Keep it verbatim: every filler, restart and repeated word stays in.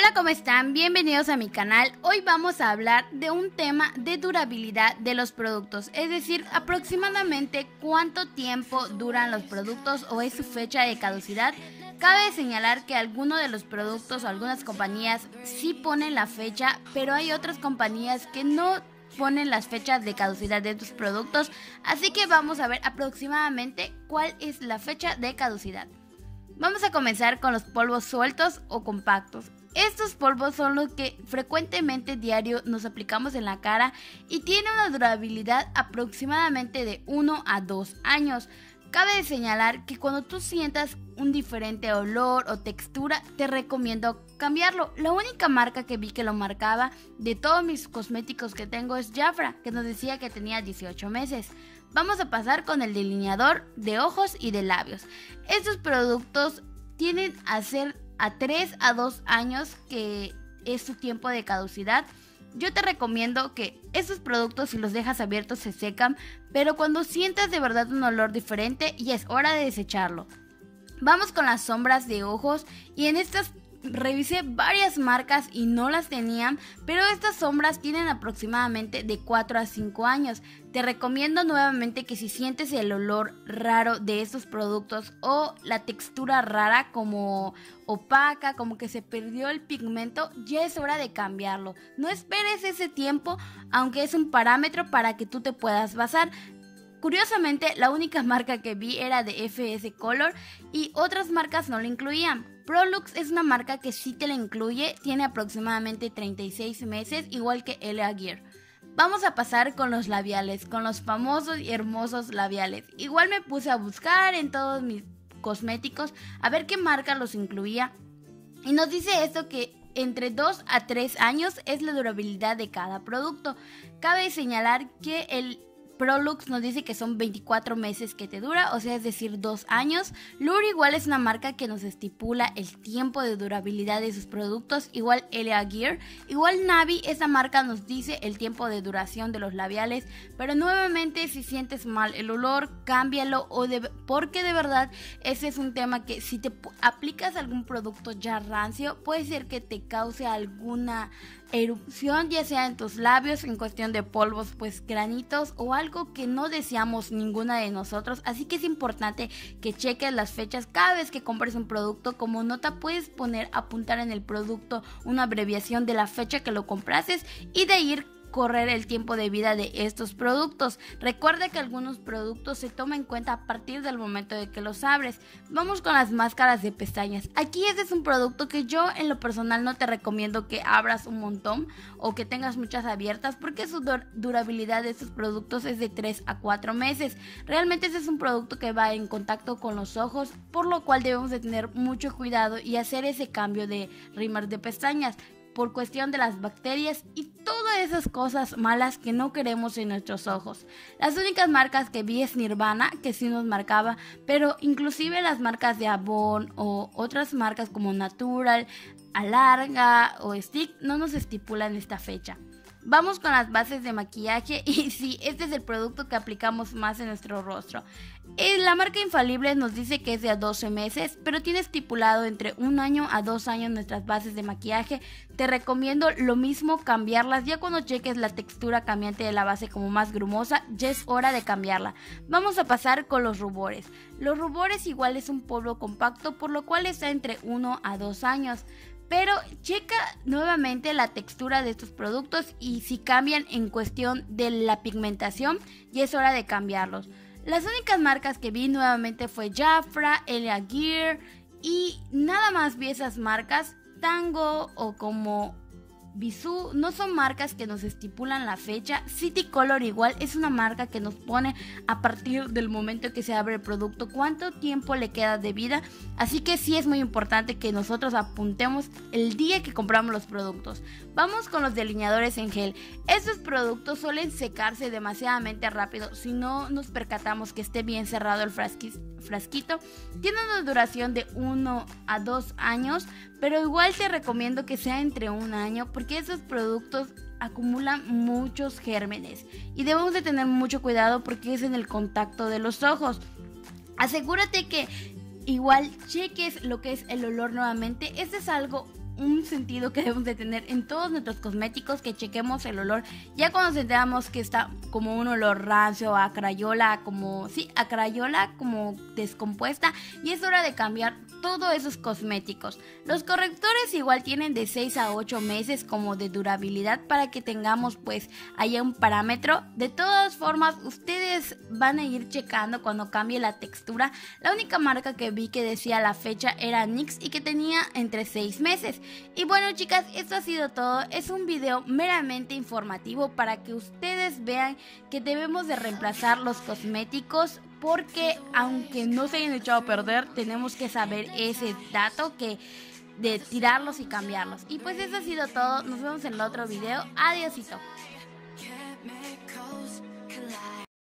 Hola, ¿cómo están? Bienvenidos a mi canal. Hoy vamos a hablar de un tema de durabilidad de los productos, es decir, aproximadamente cuánto tiempo duran los productos o es su fecha de caducidad. Cabe señalar que algunos de los productos o algunas compañías sí ponen la fecha, pero hay otras compañías que no ponen las fechas de caducidad de tus productos, así que vamos a ver aproximadamente cuál es la fecha de caducidad. Vamos a comenzar con los polvos sueltos o compactos. Estos polvos son los que frecuentemente diario nos aplicamos en la cara y tienen una durabilidad aproximadamente de uno a dos años. Cabe señalar que cuando tú sientas un diferente olor o textura, te recomiendo cambiarlo. La única marca que vi que lo marcaba de todos mis cosméticos que tengo es Jafra, que nos decía que tenía dieciocho meses. Vamos a pasar con el delineador de ojos y de labios. Estos productos tienen a ser a tres a dos años, que es su tiempo de caducidad. Yo te recomiendo que estos productos, si los dejas abiertos, se secan, pero cuando sientas de verdad un olor diferente, ya es hora de desecharlo. Vamos con las sombras de ojos, y en estas revisé varias marcas y no las tenían, pero estas sombras tienen aproximadamente de cuatro a cinco años. Te recomiendo nuevamente que si sientes el olor raro de estos productos o la textura rara como opaca, como que se perdió el pigmento, ya es hora de cambiarlo. No esperes ese tiempo, aunque es un parámetro para que tú te puedas basar. Curiosamente, la única marca que vi era de F S Color y otras marcas no lo incluían. Prolux es una marca que sí te la incluye, tiene aproximadamente treinta y seis meses, igual que L A Gear. Vamos a pasar con los labiales, con los famosos y hermosos labiales. Igual me puse a buscar en todos mis cosméticos a ver qué marca los incluía, y nos dice esto que entre dos a tres años es la durabilidad de cada producto. Cabe señalar que el Prolux nos dice que son veinticuatro meses que te dura, o sea, es decir, dos años. Lure igual es una marca que nos estipula el tiempo de durabilidad de sus productos, igual L A Gear. Igual Navi, esa marca nos dice el tiempo de duración de los labiales, pero nuevamente si sientes mal el olor, cámbialo, o de, porque de verdad ese es un tema que si te aplicas algún producto ya rancio, puede ser que te cause alguna erupción, ya sea en tus labios, en cuestión de polvos, pues granitos o algo que no deseamos ninguna de nosotros. Así que es importante que cheques las fechas cada vez que compres un producto. Como nota puedes poner, apuntar en el producto una abreviación de la fecha que lo comprases y de ir correr el tiempo de vida de estos productos. Recuerda que algunos productos se toman en cuenta a partir del momento de que los abres. Vamos con las máscaras de pestañas. Aquí este es un producto que yo en lo personal no te recomiendo que abras un montón o que tengas muchas abiertas, porque su dur- durabilidad de estos productos es de tres a cuatro meses. Realmente este es un producto que va en contacto con los ojos, por lo cual debemos de tener mucho cuidado y hacer ese cambio de rímel de pestañas por cuestión de las bacterias y todas esas cosas malas que no queremos en nuestros ojos. Las únicas marcas que vi es Nirvana, que sí nos marcaba, pero inclusive las marcas de Avon o otras marcas como Natural, Alarga o Stick no nos estipulan esta fecha. Vamos con las bases de maquillaje, y sí, este es el producto que aplicamos más en nuestro rostro. La marca Infalible nos dice que es de doce meses, pero tiene estipulado entre un año a dos años nuestras bases de maquillaje. Te recomiendo lo mismo, cambiarlas ya cuando cheques la textura cambiante de la base como más grumosa, ya es hora de cambiarla. Vamos a pasar con los rubores. Los rubores igual es un polvo compacto, por lo cual está entre uno a dos años. Pero checa nuevamente la textura de estos productos y si cambian en cuestión de la pigmentación, ya es hora de cambiarlos. Las únicas marcas que vi nuevamente fue Jafra, L A Gear, y nada más vi esas marcas. Tango o como Bisú no son marcas que nos estipulan la fecha. City Color igual es una marca que nos pone a partir del momento que se abre el producto cuánto tiempo le queda de vida, así que sí es muy importante que nosotros apuntemos el día que compramos los productos. Vamos con los delineadores en gel. Estos productos suelen secarse demasiadamente rápido si no nos percatamos que esté bien cerrado el frasquis, frasquito. Tiene una duración de uno a dos años, pero igual te recomiendo que sea entre un año, porque esos productos acumulan muchos gérmenes y debemos de tener mucho cuidado porque es en el contacto de los ojos. Asegúrate que igual cheques lo que es el olor nuevamente. Este es algo un sentido que debemos de tener en todos nuestros cosméticos, que chequemos el olor. Ya cuando sentimos que está como un olor rancio, a crayola, como, sí, a crayola como descompuesta, y es hora de cambiar todos esos cosméticos. Los correctores igual tienen de seis a ocho meses como de durabilidad, para que tengamos pues ahí un parámetro. De todas formas, ustedes van a ir checando cuando cambie la textura. La única marca que vi que decía la fecha era NYX y que tenía entre seis meses. Y bueno, chicas, esto ha sido todo. Es un video meramente informativo para que ustedes vean que debemos de reemplazar los cosméticos, porque aunque no se hayan echado a perder, tenemos que saber ese dato que de tirarlos y cambiarlos. Y pues eso ha sido todo. Nos vemos en el otro video. Adiósito.